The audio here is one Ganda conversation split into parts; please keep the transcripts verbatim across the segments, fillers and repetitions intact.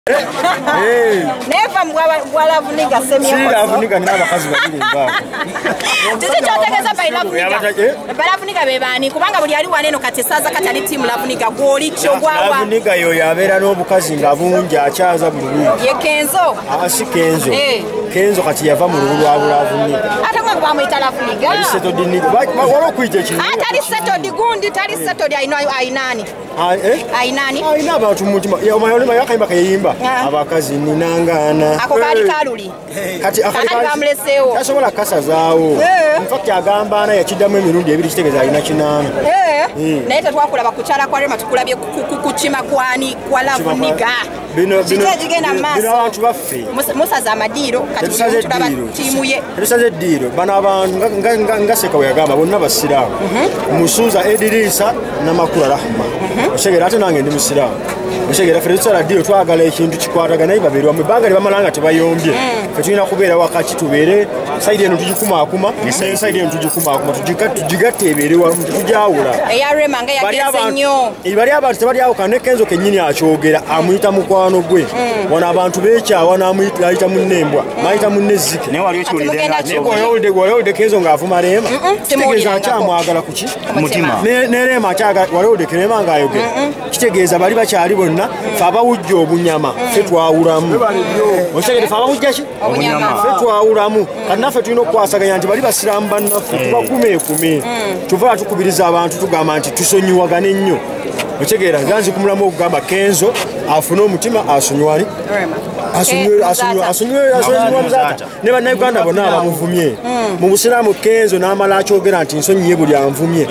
Eh. Neva mwala vuniga semi yako. Sira vuniga naba kazi babiri mbako. Tete chotegeza pa ila vuniga. Bala vuniga bebani kubanga buli ali waneno kati saza katali timu la vuniga goli kyo gwawa. Vuniga yo yabera n'obukazi nga bunja achaza bulu. Ye Kenzo. Asi Kenzo. Eh. Kenzo kati yava mu lulu abula vuniga. Ata kwa kwa mwitala vuniga. Ali seto dini. Walo kuije chini. Ata ali seto digundi, tali seto di aino ainani. Ah eh? Ainani. Aina abantu mutima. Ya mayolima yakayimba kayimba. Abakazi ninangana. Ako kali kaluli. Kati akali kali bamlesewo. Yasobola kasa zaawo. In fact agamba ana yakidamu emirundi ebiri kitegeza alina kinana. Eh. Naye tetwakula bakuchala kwa rema tukulabye kuchima kwani kwa lavuniga. Bino bino. Kitagenda maso. Bino abantu baffe. Musa za madiro kati tulaba timu ye. Tusaze diro. Bana abantu ngaseka weyagamba bonna basiramu. Musuza Edirisa na Makula Rahma. Oshegera ate nange ndi musiramu. Oshegera Fredisa radio twagala ekintu kikwatagana ibabirwa mu banga libamalanga tebayombye. Fe tulina kubeera wakati tubeere side eno tujikuma akuma ne side eno tujikuma akuma tujikati tujigate eberewa tujawula. Eyarema nga yageze nnyo. Ibali abantu tebali awo kane Kenzo kenyini akyogera amuyita mukwano gwe. Wana abantu beekyawa n'amuyita ayita munnembwa. Mayita munnezike. Ne wali okyolide nga Neko yolde yolde Kenzo ng'avuma Rema. Kitegeeza akyamwagala kuki? Mutima. Ne Rema akyaga yolde Rema ng'ayogera. Kitegeeza bali bakyali bonna fe abawujja obunyama fe twawulamu. Oshegere fe abawujja ki? Obunyama. Fe twawulamu. Kati naffe tulina okukwasaganya nti bali basiramu bannaffe tubakumeekume. Tuvala tukubiriza abantu tugamba nti tusonyiwagane ennyo. Otegeera nganzi kumulamu okugamba Kenzo afune omutima asonyiwali. Asonyiwe asonyiwe asonyiwe asonyiwe muzata. Ne bannayuganda bonna abamuvumye. Mu busiraamu Kenzo n'amala akyogera nti nsonyiye buli anvumye.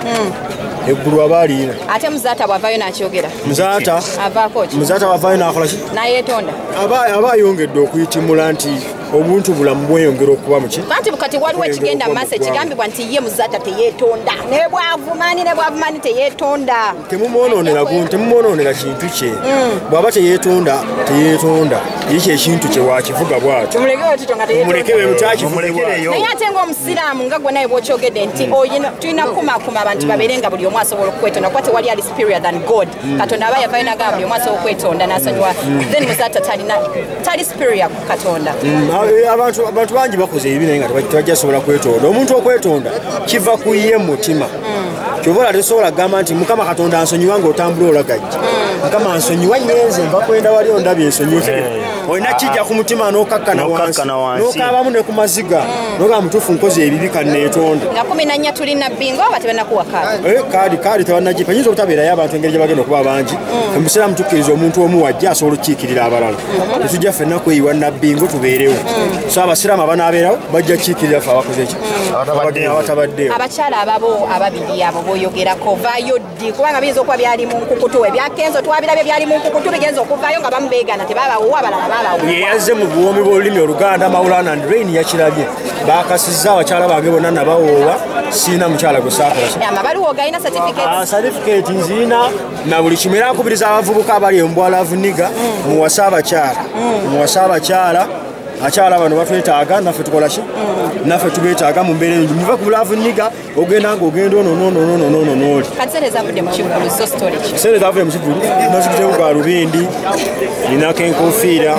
Eggulu abaliina. Ate muzata bwavayo n'akyogera. Muzata. Avaako ki? Muzata wavayo n'akola ki? N'ayeetonda. Aba aba ayongedde okuyitimula nti obuntu bulamu bweyongera okuba muki. Kanti bukati waliwo ekigenda maaso ekigambibwa nti ye muzata teyeetonda. Ne bwavumani ne bwavumani teyeetonda. Temumwonoonera guntu temumwonoonera kintu kye. Bw'aba teyeetonda teyeetonda. Ekyo ekintu kye wakivuga bw'atyo. Tumulekewo tito nga teyeetonda. Mulekewe mutakivulekereyo. Naye ate ng'omusiraamu nga gwe naye bw'okyogedde nti tulina kukumaakuma abantu babeere nga buli omu asobola okwetonda kuba tewali ali superior than God. Katonda aba yavayo n'agamba buli omu asobola okwetonda n'asonyiwa. Then muzata talina tali superior ku Katonda. Abantu abantu bangi bakoze ebibi naye nga tebajjasobola kwetonda. Omuntu okwetonda kiva ku ye mutima. Kyobola tesobola kugamba nti Mukama Katonda ansonyiwa ng'otambula olagajja. Mukama ansonyiwa nyenze mba kwenda wali ondabye ensonyiwa. Olina kijja ku mutima n'okakkana wansi. N'okaabamu ne ku maziga. N'ogamba mutuufu nkoze ebibi kanneetonda. Nga kumi na nnya tulina bingo oba tebannakuwa kaadi. Eh kaadi kaadi tebannagipa. Yinza obutabeerayo abantu engeri gye bagenda okuba bangi. Emusiraamu tukkiriza omuntu omu wajja asobola okukiikirira abalala. Tetujja ffenna kweyiwa nabbingo tubeerewo. So abasiraamu abanaabeerawo bajja kukiikirira ffe abakoze ki? Abatabaddeewo. Abakyala ababo ababiri abo b'oyogerako vaayo ddi kubanga biyinza okuba byali mu nkukutu. Ebya Kenzo twabirabye byali mu nkukutu bigenza okuvaayo nga bamu beegana tebabaawuwa abalala baabawuwa. Ye yazze mu buwoomi bw'olulimi Oluganda Maulana and Rain yakirabye. Baakasizza abakyala bange bonna nabawoowa siina mukyala gwe saakola. Amabaluwa gayina certificate. Certificate nziina na buli kimu era nkubiriza abavubuka abali embwala vuniga muwasa abakyala. Muwasa abakyala. Akyala bano batwetaaga naffe tukola ki? Naffe tubeetaaga mu mbeera enju. Muve ku bulavu nniga ogenda ng'ogenda ono n'ono n'ono n'ono n'oli. Kati sente zavudde mu kivulu so story ki? Sente zavudde mu kivulu nazikuteku galubindi ninako enkofiira.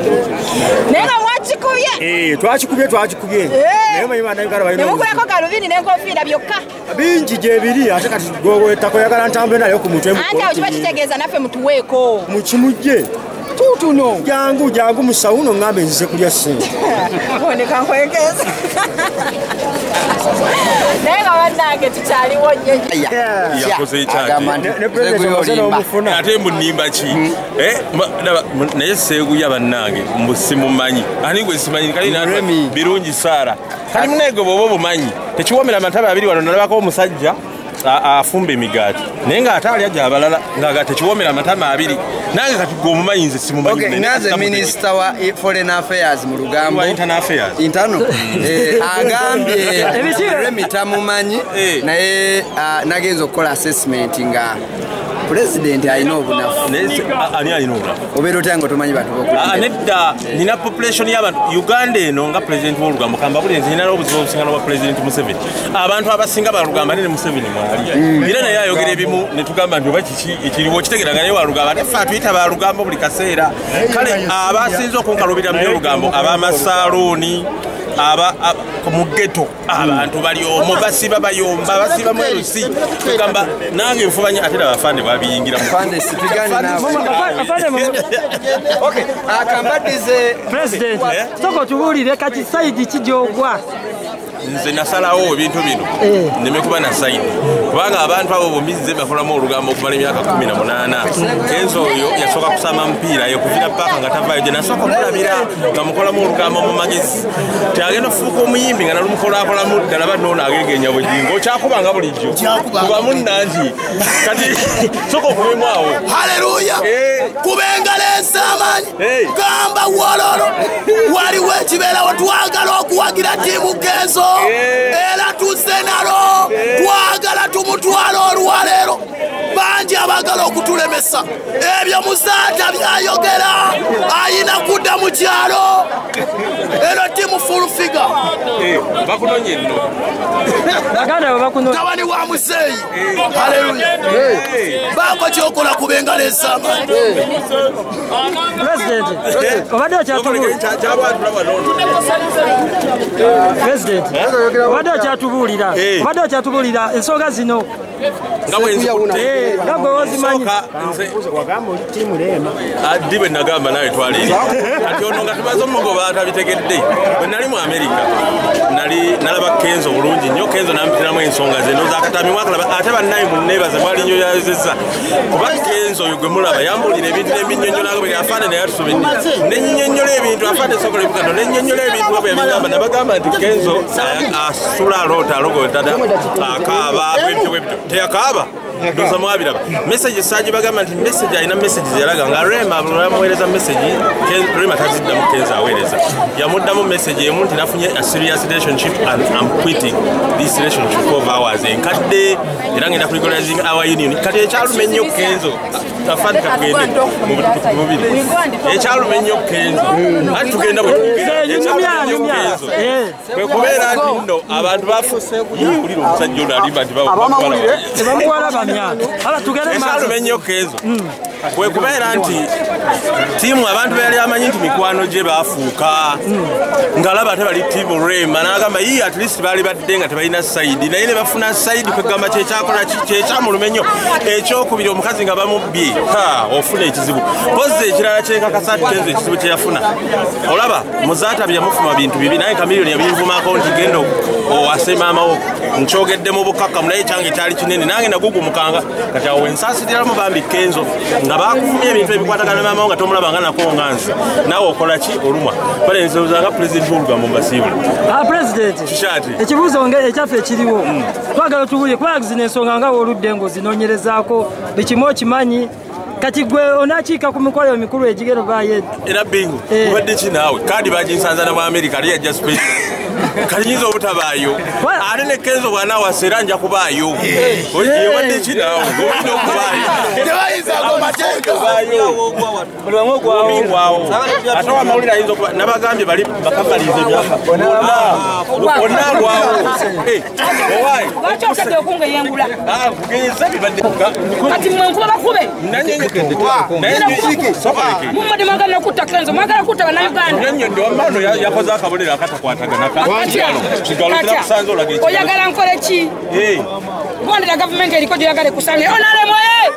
Naye nga mwakikubye? Eh twakikubye twakikubye. Naye manyi bannayuganda balina. Ne mugulako galubindi n'enkofiira byokka? Bingi gyebiri ate kati gwewettako oyagala ntambule nayo ku mutwe. Anti awo kiba kitegeeza naffe mutuweeko. Mukimujje. Tutuno. Jangu jangu musawuno ngambe nzize kulya ssente. Boneka nkwekeza. Naye nga bannange tukyaliwo nnyo. yakoze ekyake ate mbu nnimba ki naye seeguya bannange mbu simumanyi ani gwe simanyi kali birungi Saara kali muneego bw'oba obumanyi tekiwoomera amataba abiri wano nalabako omusajja afumba emigaati naye ng'ate ali ajja abalala nga tekiwoomera amatama abiri nange kati gwe omumanyi nze simumanyi. Okay, naze Minister wa Foreign Affairs mu Lugambo Internal Affairs Intano agambye Remi tamumanyi naye nagenza okukola assessment nga president alina obunafu ani alina obunafu obeera otya nga tomanyi bantu nedda nina population y'abantu Uganda eno nga president w'olugamba kamba buli nze nina obuzibu obusingana bwa president Museveni abantu abasinga balugamba ne Museveni mwali era naye ayogera ebimu ne tugamba nti oba kiki ekiriwo kitegeranga naye walugamba neffe atuyita balugamba buli kaseera kale abasinze okunkalubira mu byolugambo abamasaluuni aba mu ghetto abantu bali omwo basiba bayomba basiba mu L C tugamba nange nfubanya ate abafande babiyingira mu fande sipigani nawe okay akambadize president soko tubulire kati side kijogwa nze nasalawo ebintu bino neme kuba na side kubanga abantu abo bomize bafulamu olugambo okumala emyaka kumi na munaana Kenzo oyo yasoka kusama mpira yokuvira paka nga tavayo je nasoka kulabira nga mukolamu olugambo mu magezi tyagenda fuuka omuyimbi nga nalumukola akola muddala banona agegenya bujingo kyakubanga bulijjo kuba munnangi kati soko kubemwawo haleluya kubengala ensamanyi gamba wololo waliwo ekibeerawo twagala okuwagira tiimu Kenzo era tuzze nalo twagala tumutwala olwaleero bangi abagala okutulemesa ebyo musaata byayogera ayina kudda mu kyalo ero timu full figure bakunonye nno tabani wa museyi haleluya bako kyokola kubengala ensamanyi president obadde president obadde okyatubuulira obadde okyatubuulira ensonga zino nga bwenzikutte nga gwe wozimanyi addi bwe nagamba nawe twaleeri kati ono nga tumaze omugoba atabitegedde bwe nali mu Amerika nali nalaba Kenzo bulungi nnyo Kenzo nampitiramu ensonga ze nozakatami mwakalaba ate bannaye munneebaza mwali nnyo yazezza kuba Kenzo oyo gwe mulaba yambuulira ebintu n'ebinnyonnyola bwe afaane naye atusobedde nennyonnyola ebintu afaane sokola ebikando nennyonnyola ebintu bwe yabigamba nabagamba nti Kenzo asula aloota alogotada akaaba ebintu bwe bityo teyakaaba ndoza mwabiraba message saji bagamba nti message alina message zeraga nga Rema bulamuweereza message Rema taziddamu Kenzo aweereza yamuddamu message emu nti nafunye a serious relationship and I'm quitting this relationship for hours enkadde era ngenda kuligolazing our union kati ekyalume nnyo Kenzo tafadde katugende mu butukuvu bubiri ekyalume nnyo Kenzo ati tugenda bwe Kenzo kwe kubeera nti nno abantu bafuse kulira omusajja ono alimba nti bamutwala bamyaka ala tugere ekyalume nnyo Kenzo kwe kubeera nti tiimu abantu beyali amanyi nti mikwano gye baafuuka ngaalaba ate bali tiimu Rema n'agamba yi at least baali badde nga tebalina sayidi naye ne bafuna sayidi kwegamba kyekyakola kyekyamulume nnyo ekyokubiri omukazi nga bamubbye ofuna ekizibu pozi ekirala kyekakasa ati Kenzo ekizibu kyeyafuna olaba muzaata byamufuma bintu bibi naye kamiliyoni yabinvumako nti genda owase maamawo nkyogedde mu bukakkamu naye kyange kyali kinene nange nagugumukanga kati awo wensaasiriramu bambi Kenzo nga bakufumya ebintu ebikwatagana maamawo nga tomulabanga nako nganzi naawe okola ki olumwa bale nzozanga pulezidenti w'olugambo mbasiibula president ekibuuzo ekyaffe ekiriwo twagala tubuulire kubanga zino ensonga nga oludde ng'ozinoonyerezaako bikimu okimanyi kati gwe onakiika ku mikolo emikulu egigero baye era bingu obadde ki naawe kandi baginsanzana mu Amerika ali yajja space kalinyinza obutabaayo ate ne Kenzo bw'anaawasa era nja kubaayo obadde ki naawe obadde okubaayo tebayinzaako mateeka omingwawo ate wamawulire ayinza okuba nabagambye bali bakabaliza emyaka onnaalwawo owaayi lwaki okungeyengula kugeza bibadde kati mwe nkuba bakube mumade mwagala kutta Kenzo mwagala kutta bannayuganda nnyonnyodde wamano yakoze akabonero akatakwatagana oyagala nkole ki bondera gavumenti eriko gyoyagala ekusange onalemo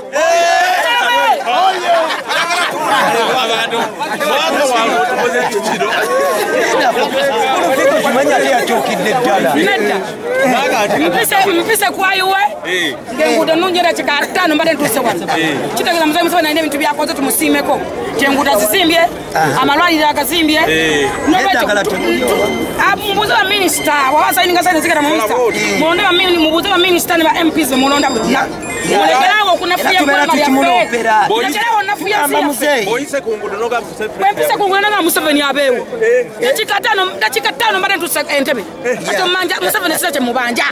mpise kwayuwe ngenguudo nunjera kika ttaano mbadde ntuuse wano kitegeeza muzeeyi Museveni alina ebintu byakoze tumusiimeko kyenguudo azizimbye amalwaliro agazimbye mubuuze ba minisita wawasayininga sayini zigera mu minisita mulonde mubuuze ba minisita ne ba M Ps bemulonda buli lunaku mulekerawo okunafuya kwama lyaffe mulekerawo nafuya oyise ku nguudo noga wempise ku nguudo noga Museveni abeewo dakika ttaano dakika ttaano mbadde ntuuse Entebbe kati omanja Museveni sira kye mubanja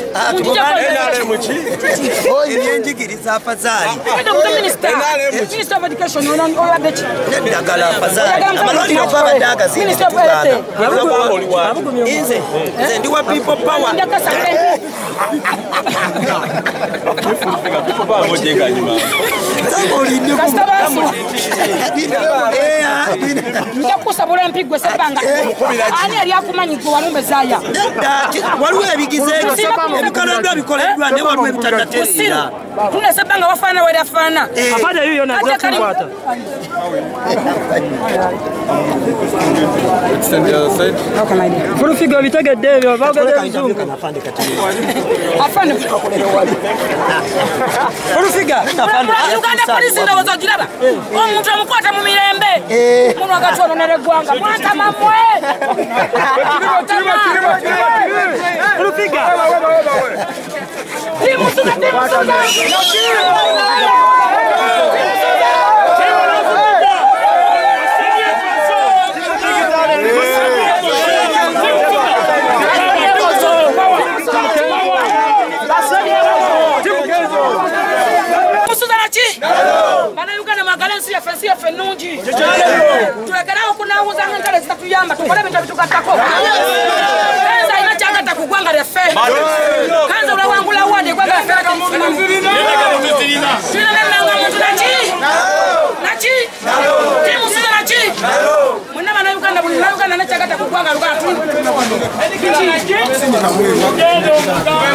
ebyenjigiriza afazaali Minister of Education oyadde ki eddagala afazaali amalwaliro gabadde agazimbe tetugaana nze nze ndi wa people power njakusabula empigwe sebanga ani yali akumanyi gwe walumbe zaaya waliwo ebigize ebikoleddwa bikoleddwa ne waliwo ebitatatereera tune sebanga wafaana weri afaana apade yuyo na zakikwata furufiga bitegedde ebyo bagade ebizungu afande furufiga Uganda polisi ndowooza ogiraba omuntu omukwata mu mirembe muno agatono nereggwanga mwata mamwe furufiga timusuna timusuna Bana Uganda magalensi ya fensi ya fenunji tuwekeraho kunawuza ngantale zitatuyamba tukole bintu bitugatako kanza ina changa takugwanga refe kanza ulawangula wade gwanga refe tuna nanga muntu nachi nachi timu sina nachi mwana bana Uganda buli Uganda na changa takugwanga lugana tu